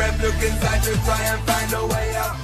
rep, look inside to try and find a way out.